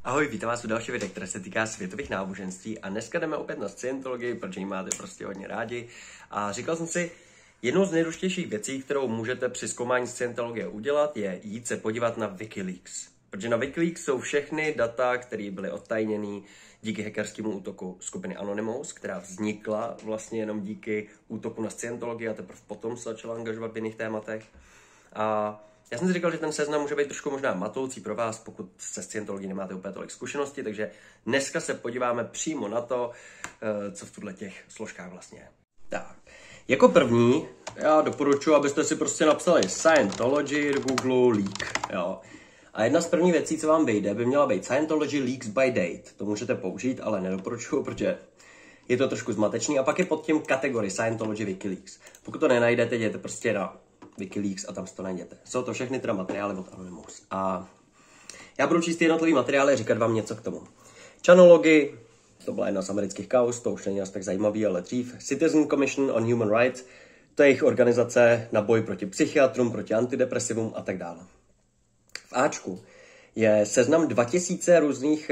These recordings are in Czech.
Ahoj, vítám vás u další videa, které se týká světových náboženství a dneska jdeme opět na scientologii, protože ji máte prostě hodně rádi. A říkal jsem si, jednou z nejdůležitějších věcí, kterou můžete při zkoumání scientologie udělat, je jít se podívat na Wikileaks. Protože na Wikileaks jsou všechny data, které byly odtajněny díky hackerskému útoku skupiny Anonymous, která vznikla vlastně jenom díky útoku na scientologii a teprve potom se začala angažovat v jiných tématech. A já jsem si říkal, že ten seznam může být trošku možná matoucí pro vás, pokud se scientologií nemáte úplně tolik zkušeností, takže dneska se podíváme přímo na to, co v tuhle těch složkách vlastně je. Tak, jako první já doporučuji, abyste si prostě napsali Scientology do Google Leak, jo. A jedna z prvních věcí, co vám vyjde, by měla být Scientology Leaks by Date. To můžete použít, ale nedoporučuji, protože je to trošku zmatečný. A pak je pod tím kategorii Scientology Wikileaks. Pokud to nenajdete, jděte prostě na Wikileaks a tam si to najděte. Jsou to všechny teda materiály od Anonymous. A já budu číst jednotlivý materiály a říkat vám něco k tomu. Chanology, to byla jedna z amerických kauz, to už není asi tak zajímavý, ale dřív. Citizen Commission on Human Rights, to je jejich organizace na boj proti psychiatrům, proti antidepresivům a tak dále. V Ačku je seznam 2000 různých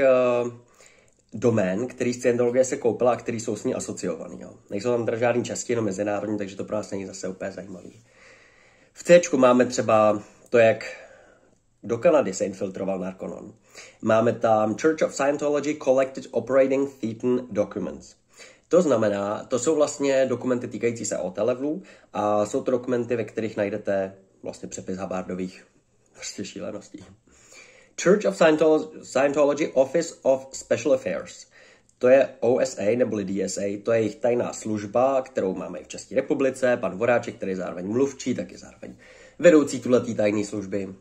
domén, který Scientologie se koupila a který jsou s ní asociovaný. Jo. Nejsou tam teda žádný český, jenom mezinárodní, takže to pro nás není zase úplně zajímavý. V Cčku máme třeba to, jak do Kanady se infiltroval Narconon. Máme tam Church of Scientology Collected Operating Thetan Documents. To znamená, to jsou vlastně dokumenty týkající se OT levelů a jsou to dokumenty, ve kterých najdete vlastně přepis Hubbardových prostě šíleností. Church of Scientology Office of Special Affairs. To je OSA neboli DSA, to je jejich tajná služba, kterou máme i v České republice. Pan Voráček, který je zároveň mluvčí, tak je zároveň vedoucí tuhletý tajné služby.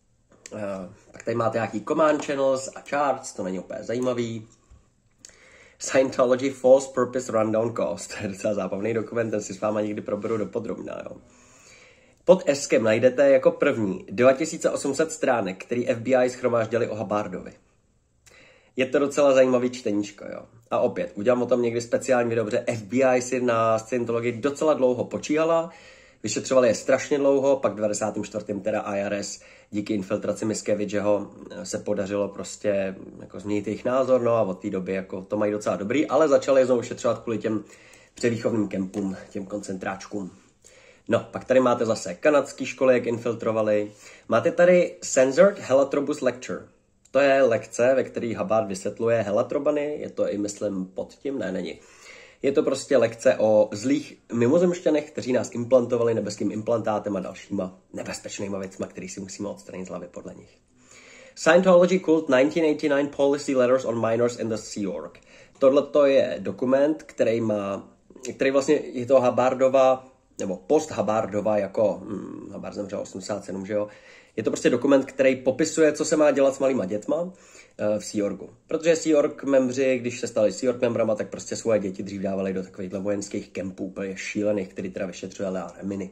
Pak tady máte nějaký command channels a charts, to není úplně zajímavý. Scientology False Purpose Rundown Cost, to je docela zábavný dokument, ten si s váma někdy proberu dopodrobná. Jo. Pod Eskem najdete jako první 2800 stránek, který FBI shromáždili o Hubbardovi. Je to docela zajímavý čteníčko, jo. A opět, udělám o tom někdy speciální video, protože FBI si na Scientologii docela dlouho počíhala, vyšetřovali je strašně dlouho, pak v 94. teda IRS díky infiltraci Miskevičeho se podařilo prostě jako změnit jejich názor, no a od té doby jako to mají docela dobrý, ale začali je znovu vyšetřovat kvůli těm převýchovným kempům, těm koncentráčkům. No, pak tady máte zase kanadský školy, jak infiltrovali. Máte tady Censored Helatrobus Lecture. To je lekce, ve které Hubbard vysvětluje helatrobany, je to i, myslím, pod tím, ne, není. Je to prostě lekce o zlých mimozemšťanech, kteří nás implantovali nebeským implantátem a dalšíma nebezpečnýma věcma, který si musíme odstranit z hlavy podle nich. Scientology Cult 1989 Policy Letters on Minors in the Sea Org. Tohle je dokument, který vlastně je to Hubbardova, nebo post-Hubbardova, jako Hubbard zemřel 87, že jo. Je to prostě dokument, který popisuje, co se má dělat s malýma dětma v Sea Orgu. Protože Sea Org membři, když se stali Sea Org membrama, tak prostě svoje děti dřív dávali do takových vojenských kempů, úplně šílených, který teda vyšetřovali a reminy.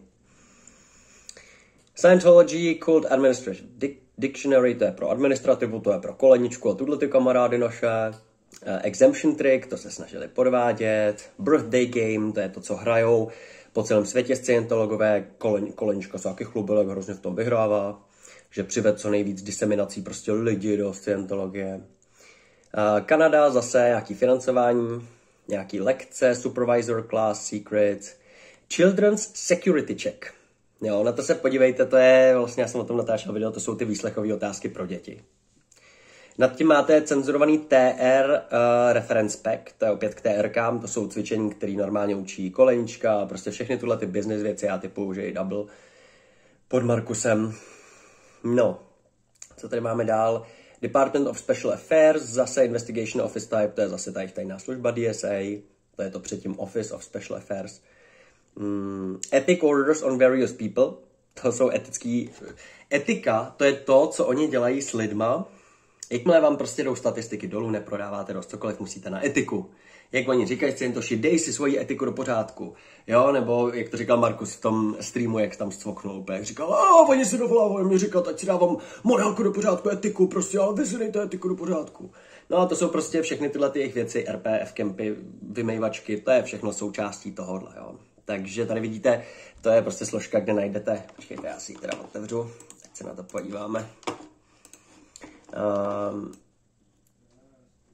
Scientology Cult Administrative Dictionary, to je pro administrativu, to je pro koleničku a tuhle ty kamarády naše. Exemption Trick, to se snažili podvádět. Birthday Game, to je to, co hrajou po celém světě scientologové. Kolenička se taky chlubil, jak hrozně v tom vyhrává, že přived co nejvíc diseminací prostě lidi do scientologie. Kanada zase nějaký financování, nějaký lekce, supervisor class, secret, children's security check. Jo, na to se podívejte, to je vlastně, já jsem o tom natáčel video, to jsou ty výslechové otázky pro děti. Nad tím máte cenzurovaný TR reference pack, to je opět k TRkám, to jsou cvičení, které normálně učí kolenička, prostě všechny tyhle ty business věci, já typu použiji double pod Markusem. No, co tady máme dál? Department of Special Affairs, zase Investigation Office Type, to je zase tady tajná služba DSA, to je to předtím Office of Special Affairs. Ethic Orders on Various People, to jsou etika, to je to, co oni dělají s lidma. Jakmile vám prostě jdou statistiky dolů, neprodáváte dost, cokoliv musíte na etiku. Jak oni říkají, Scientoši, dej si svoji etiku do pořádku. Jo, nebo jak to říkal Markus v tom streamu, jak tam zcvoknul úplně, jak říkal, oni si dovolávají mě říkat, ať si dávám morálku do pořádku, etiku prostě, ale vy si dejte etiku do pořádku. No a to jsou prostě všechny tyhle ty jejich věci, RPF, kempy, vymejvačky, to je všechno součástí tohohle, jo. Takže tady vidíte, to je prostě složka, kde najdete, počkejte, já si ji teda otevřu, ať se na to podíváme.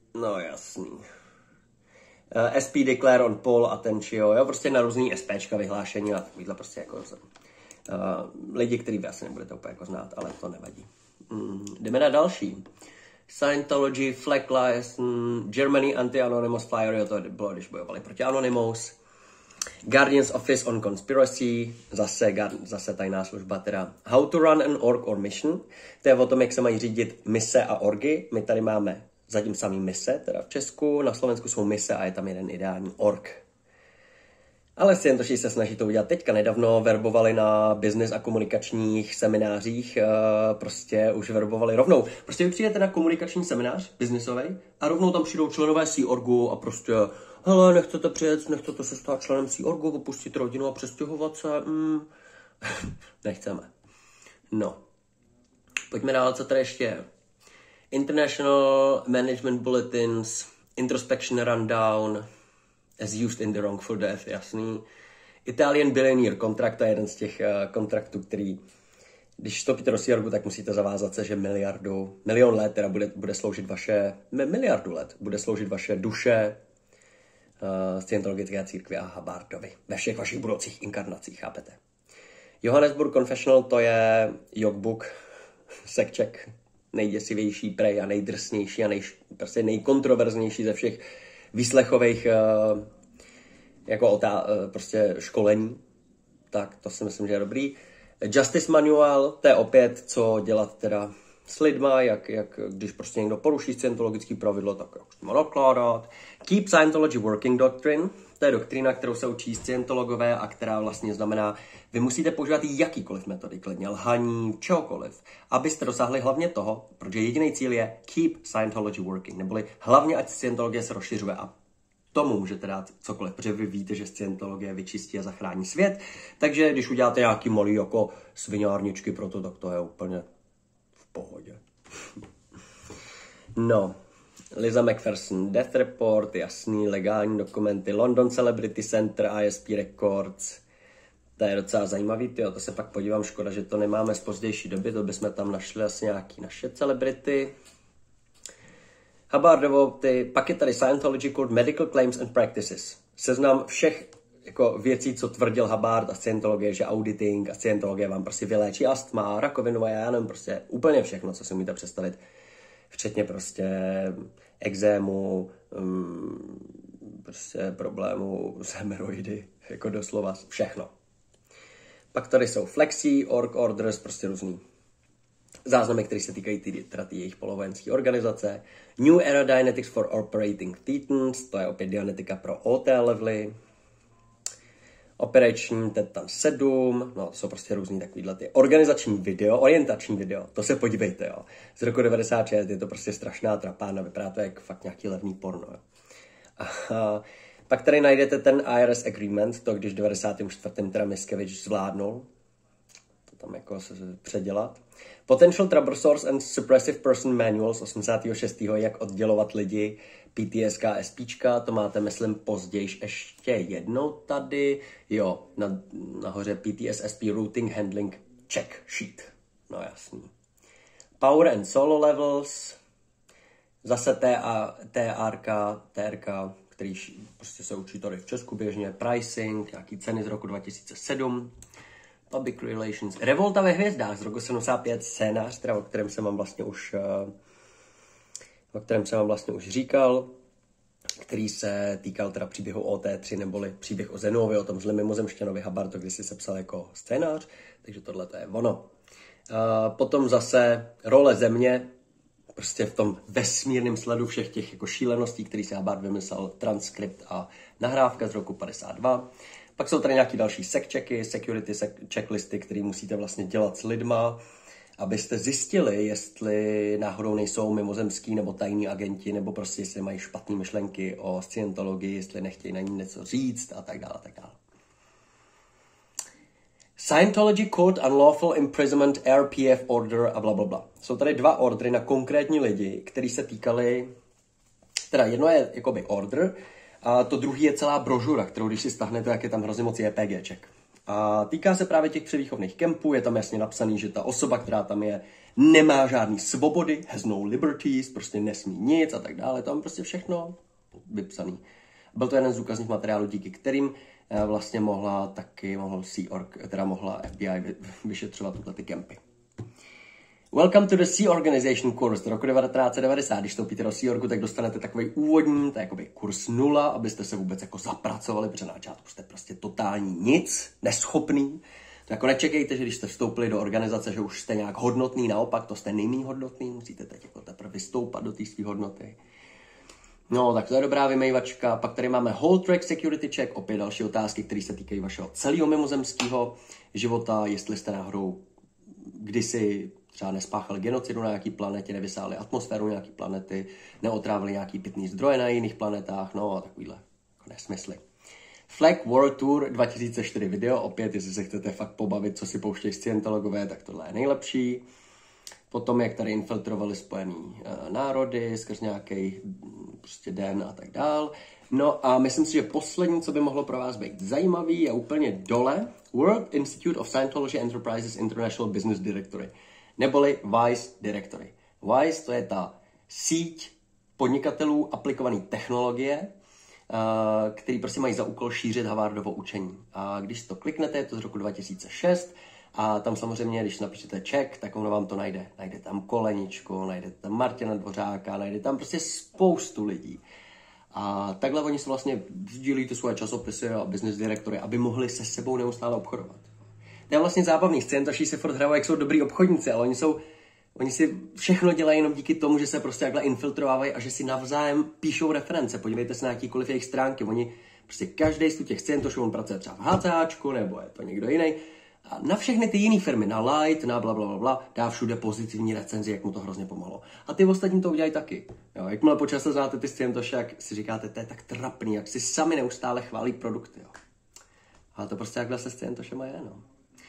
No jasný. SP declare on poll attention, jo, prostě na různý SPčka vyhlášení a takovýhle prostě jako lidi, který vy asi nebudete úplně jako znát, ale to nevadí. Jdeme na další. Scientology, Flag License, Germany Anti-Anonymous Flyer, jo, to bylo, když bojovali proti Anonymous. Guardian's Office on Conspiracy, zase tajná služba teda. How to run an org or mission, to je o tom, jak se mají řídit mise a orgy. My tady máme zatím samý mise, teda v Česku, na Slovensku jsou mise a je tam jeden ideální org. Ale Scientology se snaží to udělat teďka. Nedávno verbovali na business a komunikačních seminářích, prostě už verbovali rovnou. Prostě vy přijdete na komunikační seminář, businessový, a rovnou tam přijdou členové Sea Orgu a prostě, hele, nechcete přijet, nechcete se stát členem Sea Orgu, opustit rodinu a přestěhovat se? Nechceme. No. Pojďme dál, co tady ještě je. International Management Bulletins, Introspection Rundown, as used in the wrongful death, jasný. Italian Billionaire Contract, to je jeden z těch kontraktů, který, když vstoupíte do Sea Orgu, tak musíte zavázat se, že milion let teda bude sloužit vaše, miliardu let bude sloužit vaše duše Scientologické církvi a Hubbardovy ve všech vašich budoucích inkarnacích, chápete? Johannesburg Confessional, to je jogbook, sekček, nejděsivější prej a nejdrsnější a prostě nejkontroverznější ze všech výslechových prostě školení. Tak to si myslím, že je dobrý. Justice Manual, to je opět, co dělat teda s lidma, jak když prostě někdo poruší scientologický pravidlo, tak jak s tím nakládat. Keep Scientology Working Doctrine, to je doktrína, kterou se učí scientologové a která vlastně znamená, vy musíte používat jakýkoliv metody, klidně lhaní, čehokoliv, abyste dosáhli hlavně toho, protože jediný cíl je keep Scientology working, neboli hlavně, ať scientologie se rozšiřuje a tomu můžete dát cokoliv, protože vy víte, že scientologie vyčistí a zachrání svět, takže když uděláte nějaký malý jako sviňárničky pro to, tak to je úplně v pohodě. No, Liza McPherson, Death Report, jasný, legální dokumenty, London Celebrity Center, ISP Records, to je docela zajímavý, tyjo, to se pak podívám, škoda, že to nemáme z pozdější doby, to bychom tam našli asi nějaký naše celebrity. Hubbardovo, pak je tady Scientology Cult Medical Claims and Practices. Seznam všech jako věcí, co tvrdil Hubbard a Scientologie, že auditing a Scientologie vám prostě vyléčí astma, rakovinu a já nevím, prostě úplně všechno, co si umíte představit. Včetně prostě exému, prostě problému s hemeroidy, jako doslova všechno. Pak tady jsou flexi, org orders, prostě různý záznamy, které se týkají teda jejich polovojenské organizace. New Era Dianetics for Operating Titans, to je opět dianetika pro OT levely. Operační Titan 7, no to jsou prostě různý takovýhle ty organizační video, orientační video, to se podívejte, jo. Z roku 96 je to prostě strašná trapána, vypadá to jak fakt nějaký levný porno, jo. A pak tady najdete ten IRS Agreement, to když v 94. teda Miscavige zvládnul to tam jako se předělat. Potential Trouble Source and Suppressive Person Manual z 86. jak oddělovat lidi, PTSK, SPčka, to máte, myslím, později ještě jednou tady. Jo, nahoře PTSSP Routing Handling Check Sheet. No jasný. Power and Solo Levels, zase TRK, který prostě se učí tady v Česku běžně, Pricing, nějaký ceny z roku 2007, Public Relations, Revolta ve hvězdách z roku 75, scénář, teda, o kterém jsem vám vlastně už říkal, který se týkal teda příběhu OT3, neboli příběh o Zenovi, o tom zlém mimozemšťanovi. Hubbard to kdysi sepsal jako scénář, takže tohle to je ono. Potom zase role Země, prostě v tom vesmírném sledu všech těch jako šíleností, který si Hubbard vymyslel, transkript a nahrávka z roku 52. Pak jsou tady nějaký další checky, security checklisty, které musíte vlastně dělat s lidma, abyste zjistili, jestli náhodou nejsou mimozemský nebo tajní agenti, nebo prostě jestli mají špatné myšlenky o scientologii, jestli nechtějí na ní něco říct a tak dále, a tak dále. Scientology Code Unlawful Imprisonment RPF Order a blablabla. Jsou tady dva ordery na konkrétní lidi, který se týkaly, teda jedno je jakoby order, a to druhý je celá brožura, kterou když si stáhnete, tak je tam hrozně moc JPGček. A týká se právě těch převýchovných kempů, je tam jasně napsaný, že ta osoba, která tam je, nemá žádný svobody, has no liberties, prostě nesmí nic a tak dále, tam prostě všechno vypsaný. Byl to jeden z důkazních materiálů, díky kterým vlastně mohl FBI vyšetřovat tyhle ty kempy. Welcome to the Sea Organization Course. Do roku 1990, když vstoupíte do Sea Orgu, tak dostanete takový úvodní, to je jakoby kurz 0, abyste se vůbec jako zapracovali, protože na začátku jste prostě totální nic, neschopný. To jako nečekejte, že když jste vstoupili do organizace, že už jste nějak hodnotný, naopak to jste nejméně hodnotný, musíte teď jako teprve vystoupat do té své hodnoty. No, tak to je dobrá vymejvačka. Pak tady máme Whole Track Security Check, opět další otázky, které se týkají vašeho celého mimozemského života, jestli jste náhodou kdysi třeba nespáchali genocidu na nějaký planetě, nevysáli atmosféru nějaký planety, neotrávili nějaký pitný zdroje na jiných planetách, no a takovýhle jako nesmysly. Flag World Tour 2004 video, opět, jestli se chcete fakt pobavit, co si pouštějí scientologové, tak tohle je nejlepší. Potom, jak tady infiltrovali spojený národy skrz nějaký prostě den a tak dál. No a myslím si, že poslední, co by mohlo pro vás být zajímavý, je úplně dole World Institute of Scientology Enterprises International Business Directory, neboli WISE Directory. WISE to je ta síť podnikatelů aplikované technologie, který prostě mají za úkol šířit Harvardovo učení. A když to kliknete, je to z roku 2006, a tam samozřejmě, když napíšete check, tak ono vám to najde. Najde tam Koleničku, najde tam Martina Dvořáka, najde tam prostě spoustu lidí. A takhle oni se vlastně sdílí ty svoje časopisy a business direktory, aby mohli se sebou neustále obchodovat. To je vlastně zábavný. Scientologové se furt hrajou, jak jsou dobrý obchodníci, ale oni si všechno dělají jenom díky tomu, že se prostě takhle infiltrovávají a že si navzájem píšou reference. Podívejte se na jakýkoliv jejich stránky. Oni prostě každý z těch Scientologů, on pracuje třeba v HCAčku, nebo je to někdo jiný. A na všechny ty jiné firmy, na Light, na blablabla, dá všude pozitivní recenzi, jak mu to hrozně pomohlo. A ty ostatní to udělají taky. Jo, jakmile po čase znáte ty Scientology, jak si říkáte, to je tak trapný, jak si sami neustále chválí produkty. Jo. Ale to prostě takhle se Scientologama je, no.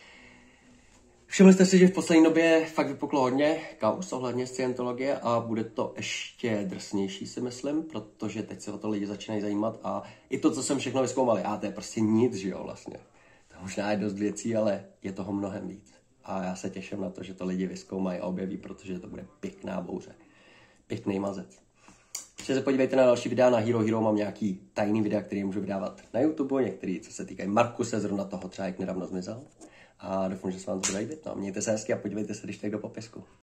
Všimli jste si, že v poslední době fakt vypuklo hodně kauz ohledně Scientologie a bude to ještě drsnější, si myslím, protože teď se o to lidi začínají zajímat a i to, co jsem všechno vyzkoumali, to je prostě nic, že jo, vlastně. To možná je dost věcí, ale je toho mnohem víc. A já se těším na to, že to lidi vyzkoumají a objeví, protože to bude pěkná bouře. Pěkný mazec. Ještě se podívejte na další videa, na Hero Hero mám nějaký tajný videa, který můžu vydávat na YouTube, některý, co se týkají Markuse, zrovna toho třeba, jak nedávno zmizel. A doufám, že se vám to bude líbit. No, mějte se hezky a podívejte se, když tak do popisku.